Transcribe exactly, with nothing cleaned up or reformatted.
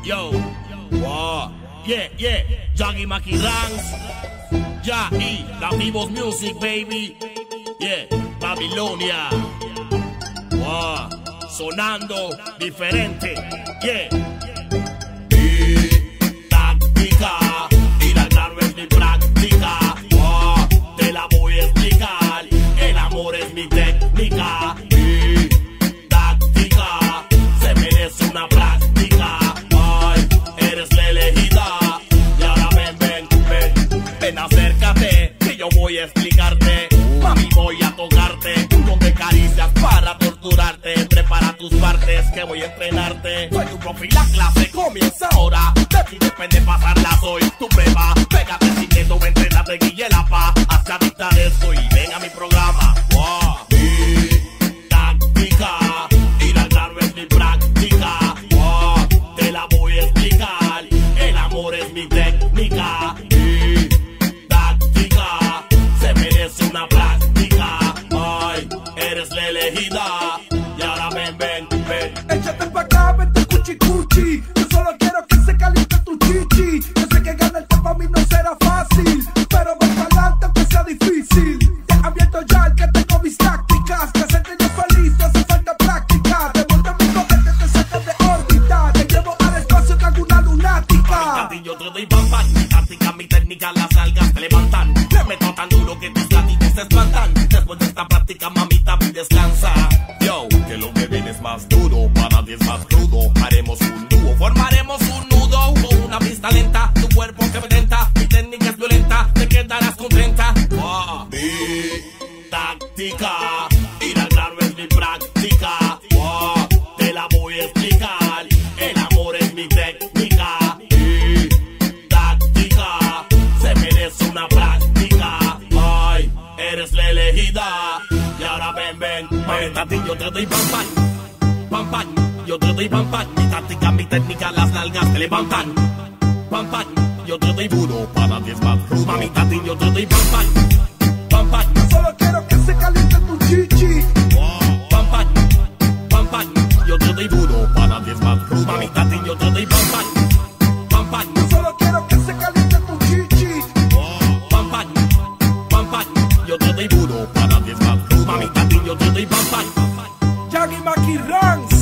Yo, wow, yeah, yeah, Jaggy Maki Ranks, ya y Nativos Music, baby, yeah, Babilonia, wow, sonando diferente, yeah. Mi táctica, ir al grano es mi práctica, wow, te la voy a explicar, el amor es mi técnica. Mi táctica, se merece una práctica. Acércate, que yo voy a explicarte. Mami, voy a tocarte con de caricias para torturarte. Prepara tus partes que voy a entrenarte. Soy un profe y la clase comienza ahora. De ti depende pasarla, soy tu prueba. Pégate sin miedo, entrénate, guille la paz. Hazte adicta de esto y ven a mi programa. Wow. Mi táctica, ir al grano es mi práctica. Wow. Te la voy a explicar. El amor es mi técnica. Una práctica, ay, eres la elegida. Y ahora ven, ven, ven. Échate pa' acá, vente cuchi cuchi. Yo solo quiero que se caliente tu chichi. Yo sé que ganar el tiempo a mí no será fácil, pero voy para adelante aunque sea difícil. Te advierto ya el que tengo mis tácticas. Que hacerte yo feliz no hace falta práctica. Te monto mi coquete, te sacas de órbita. Te llevo al espacio que hago una lunática. A yo te doy pam pam. Mi táctica, mi técnica, las algas te levantan. Le meto tan duro que tus latidos se espantan. Después de esta práctica, mamita, descansa. Yo, que lo que viene es más duro, para nadie es más crudo. Haremos un dúo, formaremos un nudo con una pista lenta, tu cuerpo que me tenta. Mi técnica es violenta, te quedarás contenta. Wow. Mi táctica, ir al grano es mi práctica. Wow. Te la voy a explicar, el amor es mi técnica. Mi táctica, se merece una práctica. Ay, eres la elegida. Y ahora ven, ven, ven, a ti yo te doy pam pam, pam pam, yo te doy pam pam. Mi táctica, mi técnica, las nalgas te levantan. Pam pam, yo te doy duro, para nadie es más crudo. Mamita, a ti yo te doy pam pam, pam pam. Yo solo quiero que se caliente tu chichi. Wow. Pam pam, pam pam, yo te doy duro, para nadie es más crudo. Mamita, a ti yo te doy pam pam, pam pam. Yo solo quiero que se caliente tu chichi. Wow. Pam pam, pam pam, yo te doy duro, para nadie es más crudo. Mamita, a ti yo te doy pam pam. Jaggy Maki Ranks.